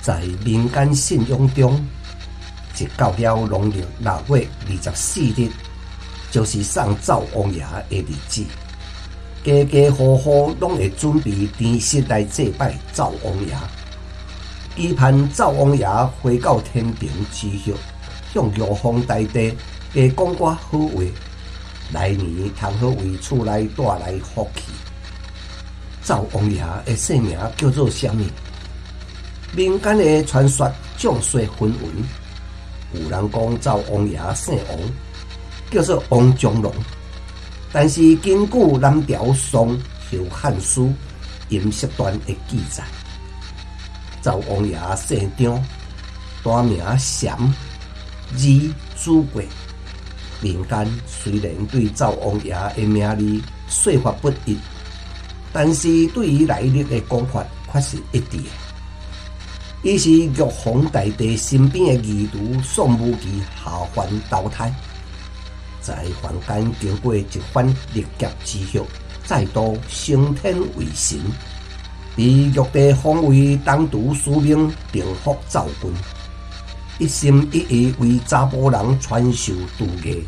在民间信仰中，一到了农历6月24日，就是送灶王爷的日子。家家户户拢会准备甜食来祭拜灶王爷，期盼灶王爷回到天庭之后，向玉皇大帝加讲寡好话，来年通好为厝内带来福气。灶王爷的姓名叫做啥物？民间的传说众说纷纭，有人讲灶王爷姓王，叫做王中龙。但是根据南朝宋后汉书饮食段的记载，灶王爷姓张，大名禅，字子贵。民间虽然对灶王爷的名字说法不一，但是对于来历的讲法却是一致的。伊是玉皇大帝身边的义徒宋无忌下凡投胎，在凡间经过一番历劫之后，再度升天为神，以玉帝封为东都司命，平复灶君，一心一意为查甫人传授儒艺。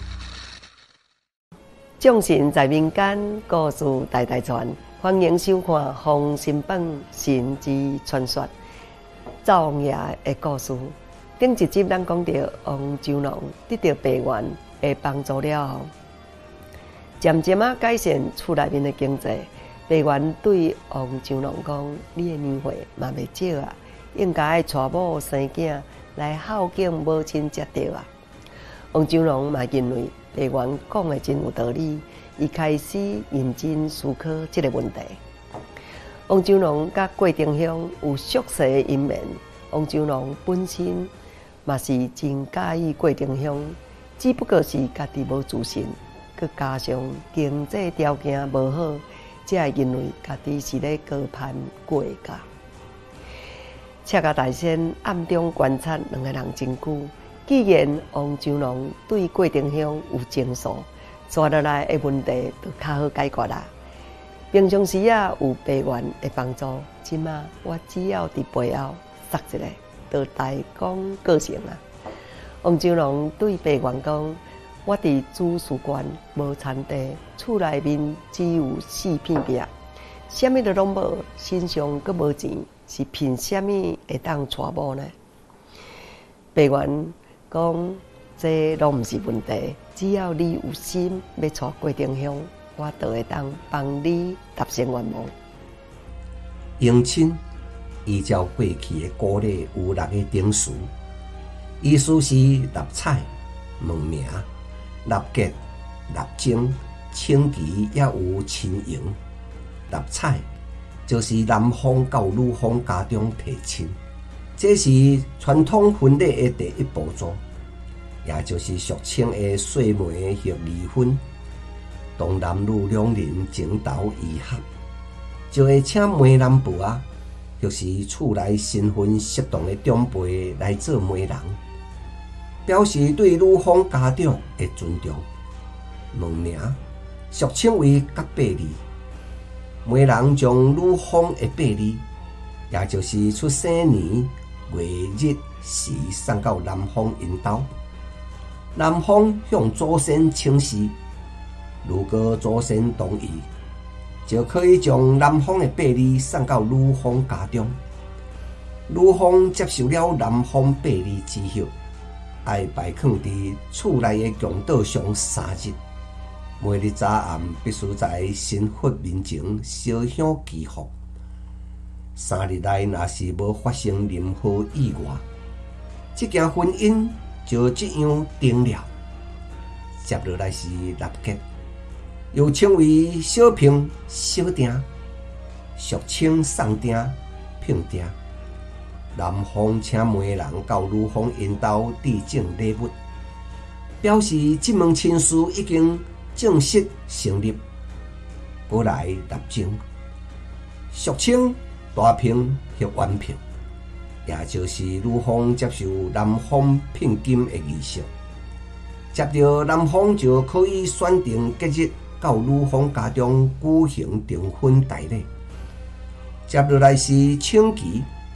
众神在民间，故事代代传。欢迎收看《封神榜神之传说》灶王爷的故事。顶一集咱讲到王周龙得到白猿的帮助了后，渐渐改善厝内面的经济。白猿对王周龙讲：“你的年岁嘛未少啊，应该爱娶某生囝来孝敬母亲才对啊。”王周龙嘛认为白猿讲的真有道理，伊开始认真思考这个问题。王周龙甲郭定乡有熟识的因缘，王周龙本身嘛是真介意郭定乡，只不过是家己无自信，佮加上经济条件无好，才会认为家己是咧高攀郭家。赤甲大仙暗中观察两个人真久，既然王周龙对郭定乡有情愫，抓落来的问题就较好解决啦。平常时有白猿的帮助，即马我只要伫背后塞一个，就大功告成啦。王周龙对白猿讲：“我伫主事官无田地，厝内面只有4片壁，啥物都拢无，身上阁无钱，是凭啥物会当娶某呢？”白猿讲：“这拢毋是问题，只要你有心要娶郭定乡，我就会当帮你达成愿望。” 迎亲依照过去的古礼有6个定数，意思是立彩、问名、立结、立征、请期，也有亲迎。立彩就是男方到女方家中提亲，这是传统婚礼的第一步骤，也就是俗称的岁媒或离婚。当男女两人情投意合，就会请媒人婆啊，或是厝内身份适当的长辈来做媒人，表示对女方家长的尊重。问名俗称为甲八字，媒人将女方的八字，也就是出生年月日时送到男方因兜，男方向祖先请示，如果祖先同意，就可以将男方的八字送到女方家中。女方接受了男方八字之后，要摆放伫厝内的供桌上3日。每日早暗必须在神佛面前烧香祈福。3日内若是无发生任何意外，这件婚姻就这样定了。接落来是立结，又称为小聘、小订，俗称送订、聘订。男方请媒人到女方因兜致赠礼物，表示这门亲事已经正式成立。过来立征，俗称大聘或晚聘，也就是女方接受男方聘金的仪式。接着男方就可以选定吉日到女方家中举行订婚大礼。接落来是请期，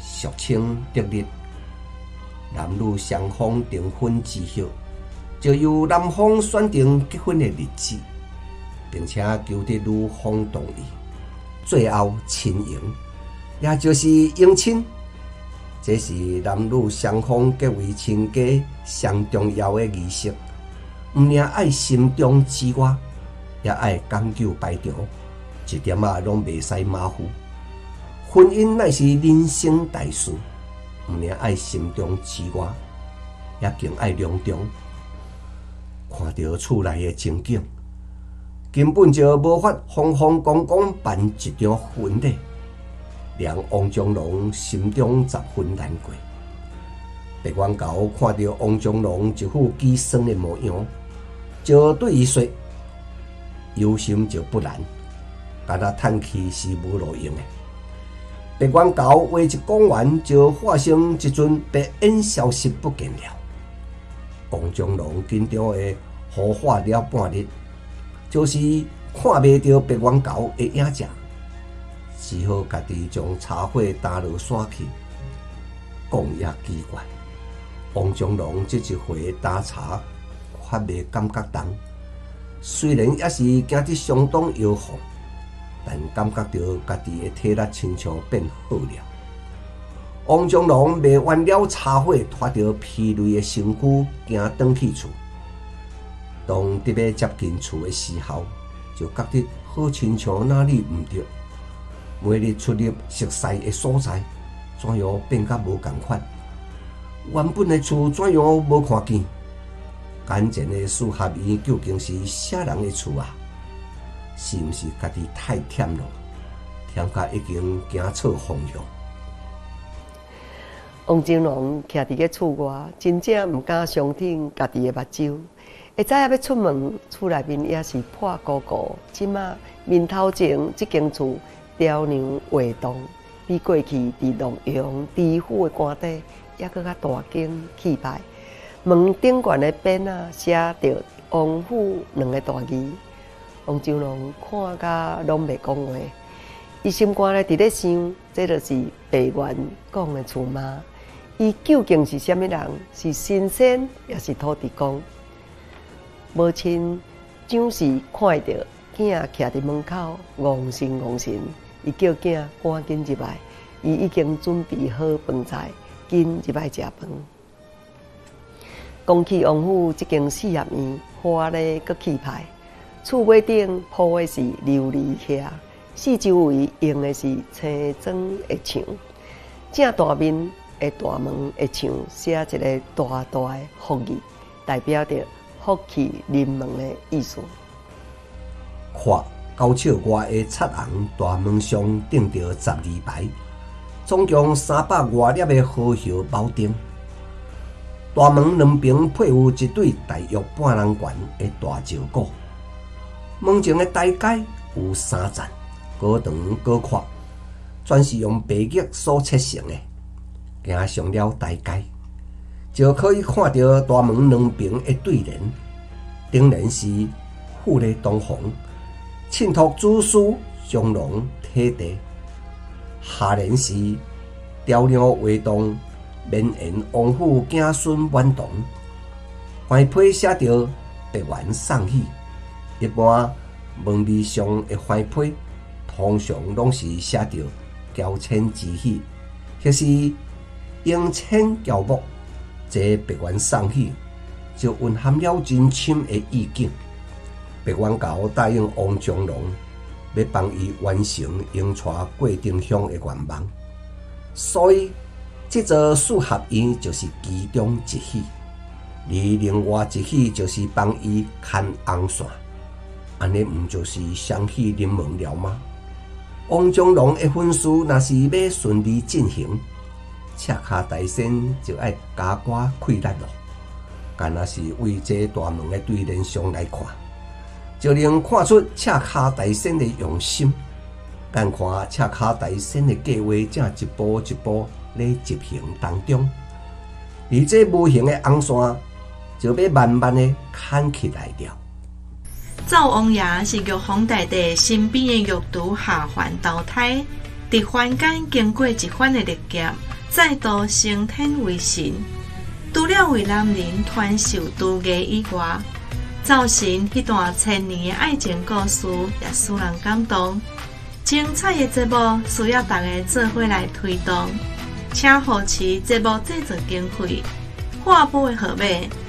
俗称得日。男女双方订婚之后，就由男方选定结婚的日子，并且求得女方同意。最后亲迎，也就是迎亲，这是男女双方结为亲家上重要的仪式。毋仅爱心中之外，也爱讲究排场，一点仔拢袂使马虎。婚姻乃是人生大事，毋仅爱心中之外，也更爱隆重。看到厝内的情景，根本就无法风风光光办一场婚礼，让王中龙心中十分难过。白元高看到王中龙一副凄酸的模样，就对伊说：“有心就不难，敢若叹气是无路用的。”白元高话一讲完，就化成一阵白烟消失不见了。王中龙紧张的呼喊了半日，就是看袂到白元高的影子，只好家己将茶火打落山去。讲也奇怪，王中龙这一回打茶，发袂感觉重，虽然也是行得相当摇晃，但感觉到家己的体力亲像变好了。王中龙卖完了茶火，拖着疲累的身躯行转去厝。当伫要接近厝的时候，就觉得好亲像哪里毋对。每日出入熟悉的所在，怎样变甲无共款？原本的厝怎样无看见？眼前的四合院究竟是啥人的厝啊？是毋是家己太忝了？忝甲已经行错方向。 王金龙徛伫个厝外，真正毋敢相信家己的目睭。会知影要出门，厝内面也是破鼓鼓。即马面头前即间厝雕梁画栋，比过去伫洛阳、知府的官邸也搁较大间气派。门顶悬的匾啊，写着“王府”两个大字。王金龙看甲拢袂讲话，伊心肝咧伫咧想，这就是白元讲的厝妈。伊究竟是啥物人？是神仙，也是土地公？母亲蒋氏看到囝徛伫门口，戇神戇神，伊叫囝赶紧入来。伊已经准备好饭菜，紧入来食饭。讲起王府这间四合院，花咧阁气派，厝尾顶铺的是琉璃瓦，四周围用的是青砖的墙，正大面的大门的墙写一个大大的福字，代表着福气临门的意思。 看高笑外的漆红大门上钉着12排，总共300多粒的好叶铆钉。大门两边配有一对大约半人悬的大石鼓，门前的台阶有3层，高长高宽，全是用白玉所砌成的。行上了台阶，就可以看到大门两边的对联，顶联是富丽堂皇，衬托子嗣将龙体地；下联是雕梁画栋，绵延王府子孙满堂。怀批写着白元送喜，一般门楣上的怀批通常拢是写着娇嗔之喜，或是迎亲交木。这白元送喜就蕴含了真深的意境。白元高答应王中龙，要帮伊完成迎娶郭定香的愿望，所以这座四合院就是其中一喜。而另外一喜就是帮伊牵红线，安尼毋就是双喜临门了吗？王中龙的婚事若是要顺利进行，赤脚大仙就要加挂气力咯。干若是为这大门的对联上来看，就能看出赤脚大仙的用心。但看赤脚大仙的计划正一步一步在执行当中，而这无形的红线就要慢慢的牵起来了。 灶王爷是玉皇大帝身边的玉徒下凡投胎，伫凡间经过一番的历劫， 再度升天为神。除了为男人传授杜艺以外，造神迄段千年的爱情故事也使人感动。精彩的节目需要大家做伙来推动，请扶持节目制作经费。划拨的号码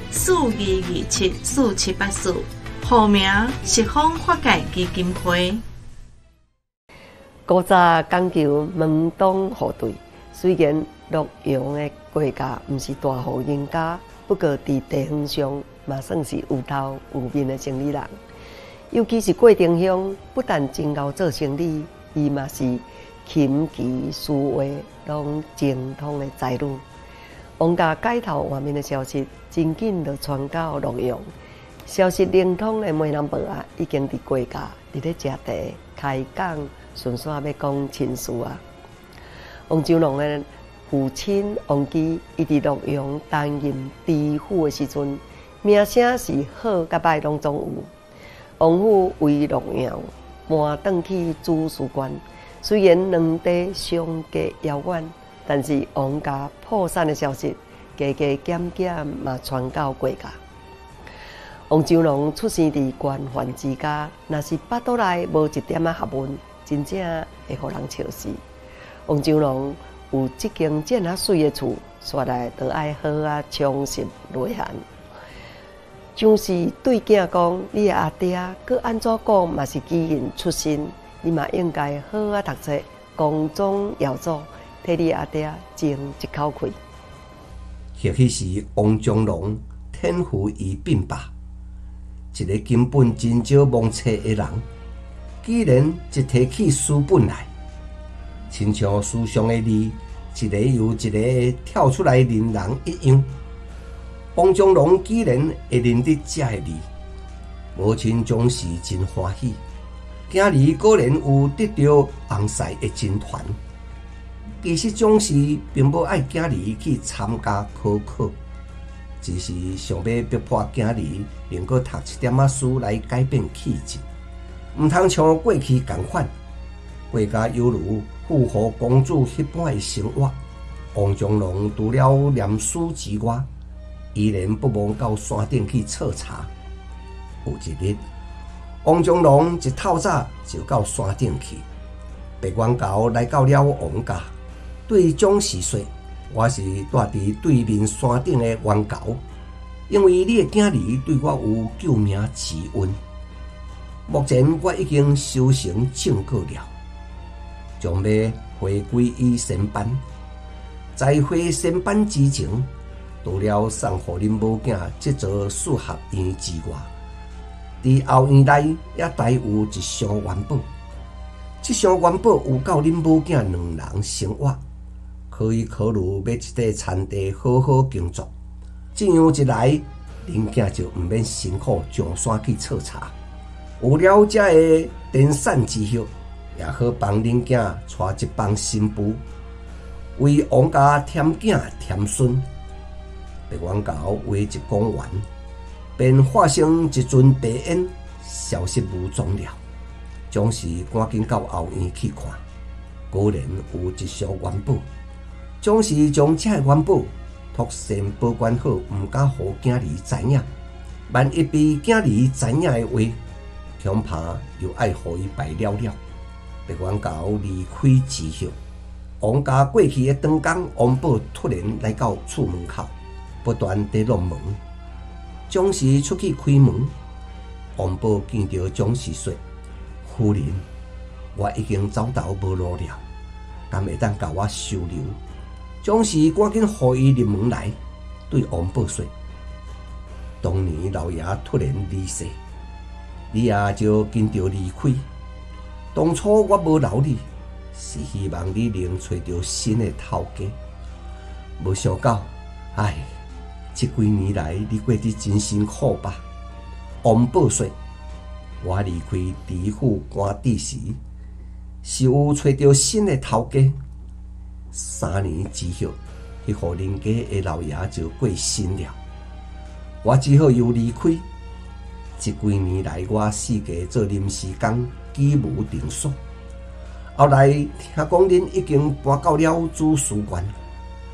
42274784，户名十方法界基金会。 古早讲究门当户对，虽然洛阳的国家毋是大户人家，不过伫地方上嘛算是有头有面的生意人。尤其是过丁乡，不但真够做生意，伊嘛是琴棋书画拢精通的才女。王家改头换面的消息，真紧就传到洛阳。消息灵通的闽南报啊，已经伫国家伫咧食茶、开讲，顺续要讲亲事啊。王周龙的父亲王基，伊伫洛阳担任知府的时阵，名声是好甲歹拢总有。王府为洛阳搬转去主事官，虽然两地相隔遥远。但是王家破产的消息，加加减减嘛传到国家。王周龙出生伫官宦之家，若是巴肚内无一点仔学问，真正会互人笑死。王周龙有即间这么水的厝，煞来都爱好啊充实内涵。像是对囝讲，你的阿爹佮安怎讲嘛是基因出身，你嘛应该好啊读册，光宗耀祖。替你阿爹争一口气。 或许是王中龙天赋异禀吧，一个根本真少忘册的人，既然一提起书本来，亲像书上的字，一个又一个跳出来令人一样。王中龙既然会认得这个字，母亲总是真欢喜，囝儿果然有得到红婿的真传。其实总是并无爱囝儿去参加考，只是想要逼迫囝儿能够读一点仔书来改变气质，毋通像过去共款，国家犹如富豪公主迄般的生活。王中龙除了念书之外，依然不忘到山顶去测茶。有一日，王中龙一透早就到山顶去，白鸾猴来到了王家。对蒋氏说：“我是住伫对面山顶的冤猴，因为你的囝儿对我有救命之恩。目前我已经修成正果了，将要回归于仙班。在回仙班之前，除了送互恁某囝这座数学院之外，伫后院内也带有一箱元宝。这箱元宝有够恁某囝两人生活。”可以考虑要一块田地好好耕作，这样一来，恁囝就毋免辛苦上山去测茶。有了这个田产之后，也好帮恁囝带一帮新妇，为王家添囝添孙。白鸾猴话一讲完，便化成一尊白烟，消失无踪了。总是赶紧到后院去看，果然有一箱元宝。总是将这元宝托先保管好，毋敢互囝儿知影。万一被囝儿知影的话，恐怕又爱互伊败了了。白鸾猴离开之后，王家过去的长工王宝突然来到厝门口，不断地弄门。蒋氏出去开门，王宝见到蒋氏说：“夫人，我已经走投无路了，敢会当甲我收留？”蒋氏赶紧呼伊入门来，对王宝说：“当年老爷突然离世，你也就跟着离开。当初我无留你，是希望你能找到新的头家。无想到，这几年来你过得真辛苦吧？”王宝说：“我离开知府官邸时，是有找到新的头家。3年之后，迄户人家的老爷就过身了，我只好又离开。这几年来，我四家做临时工，居无定所。后来听讲恁已经搬到了主事官，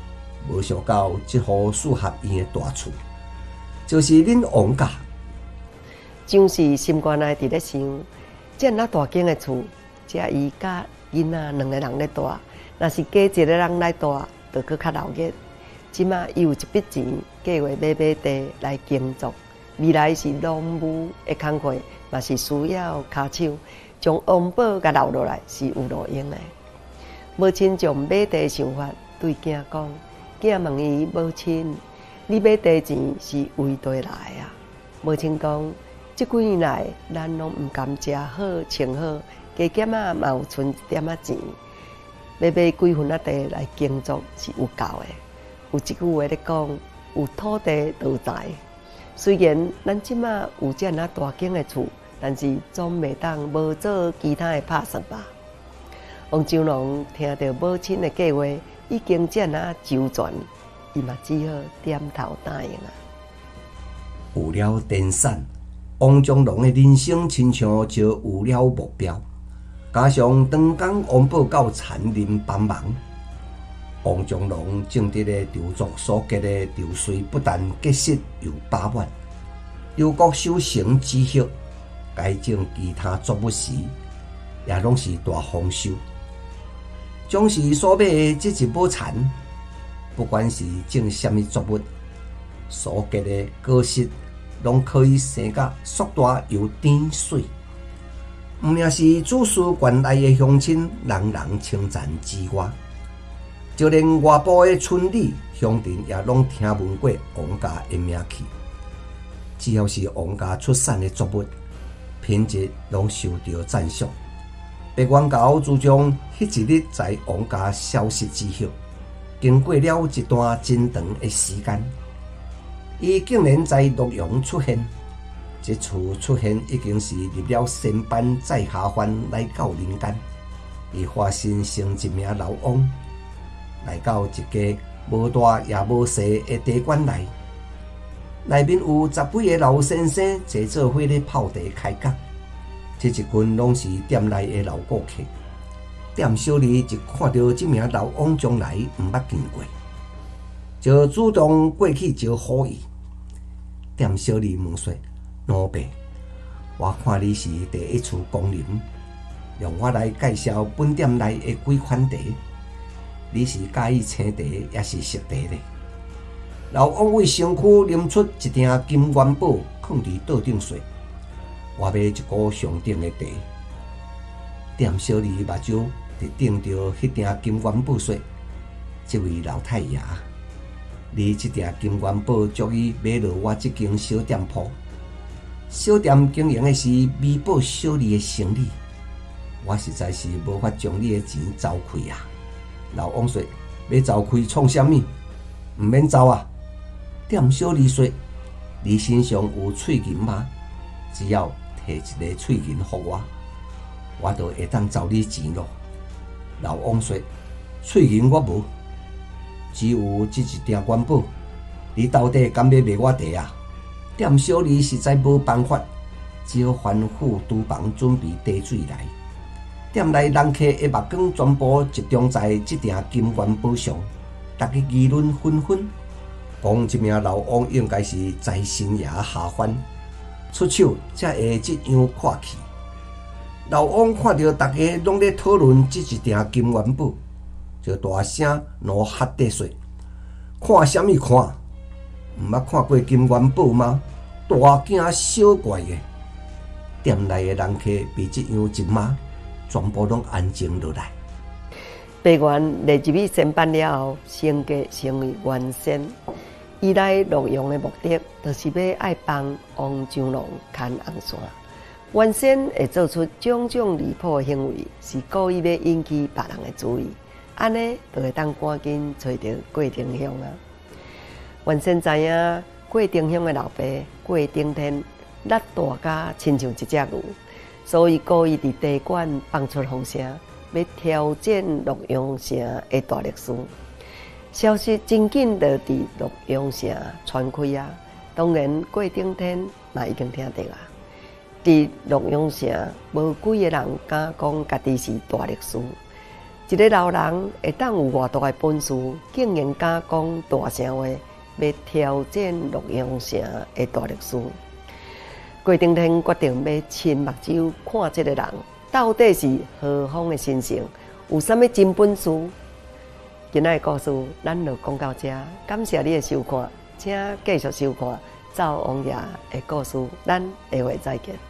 无想到这户四合院的大厝，就是恁王家。 张氏心肝内伫咧想，这那大间的厝，只伊甲囡仔两个人咧住，若是加一个人来住，就搁较闹热。即马伊有一笔钱，计划买地来耕作。未来是农务的工课，嘛是需要骹手，将王宝甲留落来是有路用的。母亲将买地的想法对囝讲，囝问伊母亲：“你买地钱是为地来啊？”母亲讲：“这几年来，咱拢毋甘食好穿好，加减嘛有存一点仔钱，要买几分地来耕作是有够的。有一句话咧讲：有土地就有财。虽然咱即马有遮那大间的厝，但是总袂当无做其他的打算吧。”王周龙听到母亲的计划已经遮那周全，伊嘛只好点头答应啊。 有了电扇，王中龙的人生亲像就有了目标。加上长工王宝到田林帮忙，王中龙种植的稻作所结的稻穗不但结实又饱满，又各收成之后，该种其他作物时，也拢是大丰收。将是所买的这一亩田，不管是种什么作物，所结的果实，拢可以生甲硕大又甜水。毋命是主事县内的乡亲，人人称赞之外，就连外部的村里乡邻也拢听闻过王家的名气。只要是王家出产的作物，品质拢受到赞赏。白元高自从迄一日在王家消失之后，经过了一段真长的时间，伊竟然在洛阳出现。这次出现已经是入了仙班再下凡来到人间。伊化身成一名老翁，来到一家无大也无细的茶馆内，内面有10几个老先生坐做伙咧泡茶开讲。这一群拢是店内的老顾客。店小二一看到这名老翁将来毋捌见过，就主动过去招呼伊。店小二问说：“老伯，我看你是第一次光临，让我来介绍本店内的几款茶。你是介意青茶，也是熟茶呢？”老翁为身躯拎出一锭金元宝，放伫桌顶说：“我买一股上等的茶。”店小二目睭直盯着迄锭金元宝说：“这位老太爷，你这锭金元宝足以买落我这间小店铺。小店经营的是弥补小二的生意，我实在是无法将你的钱走开啊。”老翁说：“要走开创啥物？毋免走啊。”店小二说：“你身上有翠银吗？只要摕一个翠银给我，我就会当找你钱咯。”老翁说：“翠银我无，只有这一锭元宝，你到底敢要卖我茶啊？”店小二实在无办法，只好吩咐厨房准备茶水来。店内人客的目光全部集中在这锭金元宝上，大家议论纷纷，讲这名老翁应该是在新爷下凡，出手才会这样阔气。老翁看到大家拢在讨论这一锭金元宝，就大声怒喝地说：“看什么看？毋捌看过金元宝吗？大惊小怪的！”店内的人客被这样一骂，全部拢安静落来。 白元入去仙班了后，升格成为元仙。伊来洛阳的目的，就是要爱帮王周龙牵红线。元仙会做出种种离谱的行为，是故意要引起别人的注意，安尼就会当赶紧找到郭丁香啊。元仙知影郭丁香的老爸郭丁天力大甲亲像一只牛，所以故意伫茶馆放出风声，要挑战洛阳城的大历史。消息真紧就伫洛阳城传开啊！当然，郭丁天嘛已经听到啊。伫洛阳城，无几个人敢讲家己是大历史。 一个老人会当有偌大的本事，竟然敢讲大声话，要挑战洛阳城的大律师。郭顶天决定要亲目睭看这个人到底是何方的神性，有啥物真本事。今仔的故事咱就讲到这，感谢你的收看，请继续收看赵王爷的故事，咱下回再见。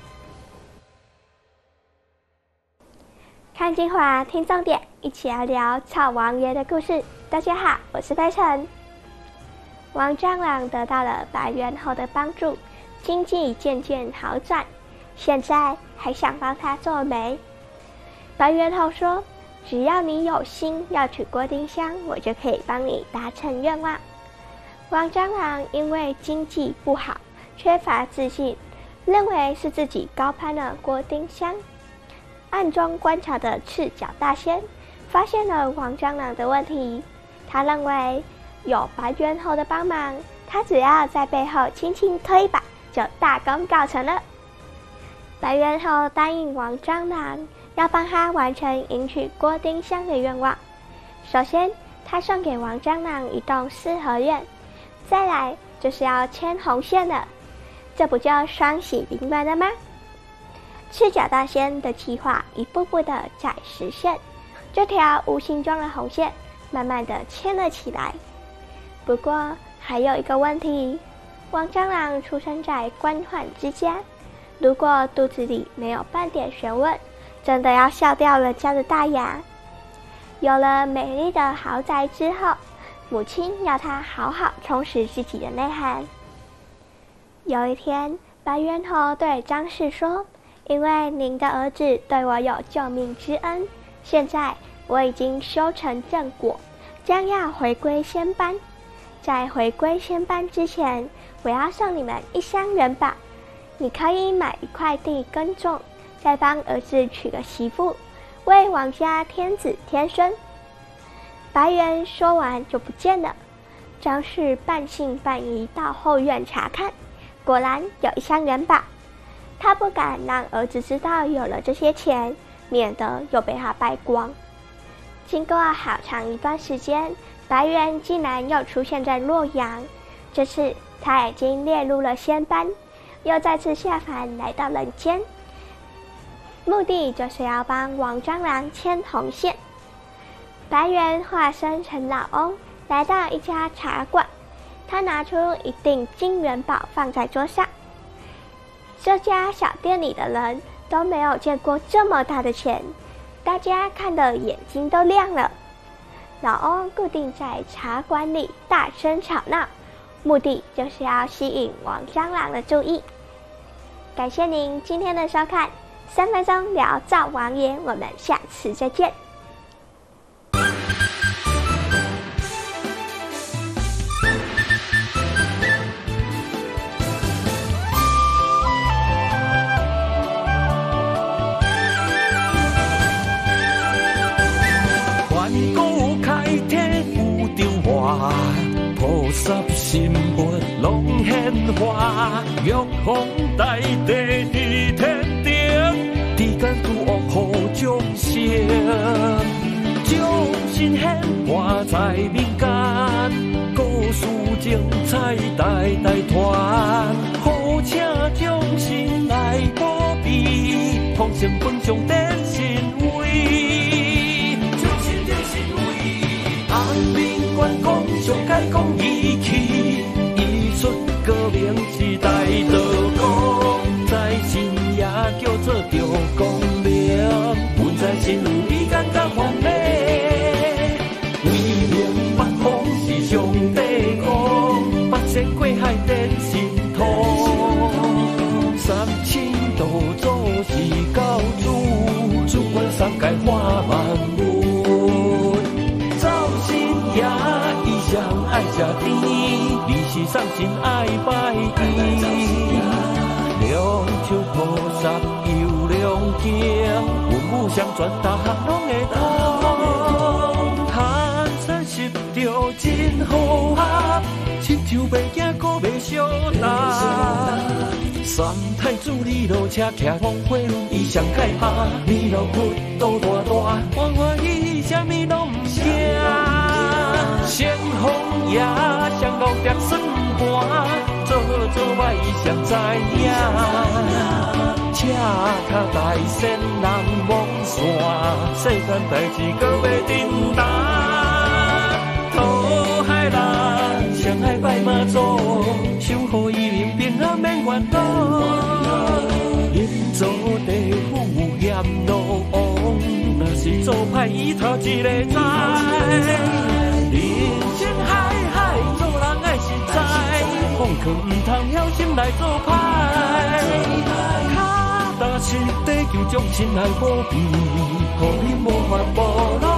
看精华，听重点，一起来聊赵王爷的故事。大家好，我是佩晨。王蟑螂得到了白猿后的帮助，经济渐渐好转，现在还想帮他做媒。白猿后说，只要你有心要去郭丁乡，我就可以帮你达成愿望。王蟑螂因为经济不好，缺乏自信，认为是自己高攀了郭丁乡。暗中观察的赤脚大仙发现了王蟑螂的问题，他认为有白猿后的帮忙，他只要在背后轻轻推一把，就大功告成了。白猿后答应王蟑螂要帮他完成迎娶郭丁香的愿望。首先，他送给王蟑螂一栋四合院，再来就是要牵红线了，这不就双喜临门了吗？赤脚大仙的计划一步步的在实现，这条无形中的红线慢慢的牵了起来。不过还有一个问题，王蟑螂出生在官宦之家，如果肚子里没有半点学问，真的要笑掉了家的大牙。有了美丽的豪宅之后，母亲要他好好充实自己的内涵。有一天，白猿后对张氏说，因为您的儿子对我有救命之恩，现在我已经修成正果，将要回归仙班。在回归仙班之前，我要送你们一箱元宝，你可以买一块地耕种，再帮儿子娶个媳妇，为王家添子添孙。白猿说完就不见了。张氏半信半疑到后院查看，果然有一箱元宝。他不敢让儿子知道有了这些钱，免得又被他败光。经过好长一段时间，白猿竟然又出现在洛阳。这次他已经列入了仙班，又再次下凡来到人间，目的就是要帮王蟑螂牵红线。白猿化身成老翁，来到一家茶馆，他拿出一锭金元宝放在桌上。这家小店里的人都没有见过这么大的钱，大家看得眼睛都亮了。老翁固定在茶馆里大声吵闹，目的就是要吸引王蟑螂的注意。感谢您今天的收看，3分钟聊赵王爷，我们下次再见。 菩萨心佛拢显化，玉皇大帝伫天顶，之间拄恶好众生，众生显化在民间，故事精彩代代传，好请众生来保庇，同心分享点神威，众生点神威，安民观讲上解讲义气，艺术革命时代道光，在新也叫做着光明，阮在新你感觉欢喜，威名北方是上帝讲，八仙过海变神通，3000道祖是教主，主管3界化万物，造新也。爱吃甜，你是送神爱拜见，两手菩萨有良经，文武相传大项拢会通，寒山湿着真好合，亲像袂惊，搁袂相谈。 山太子二路车骑风火轮，伊上害怕，二路骨头大大，欢欢喜喜啥物拢毋惊。先锋爷上路蝶算盘，做好做歹伊上知影。车脚大线人望线，世间代志搁要振达。讨海人上海拜妈祖，守护伊民平安免烦恼。因做地府嫌路王，若是做歹伊头一个知。人生海海，做人爱实在，放弃唔通晓心来做歹。脚踏实地求将亲来保庇，互你无烦无恼。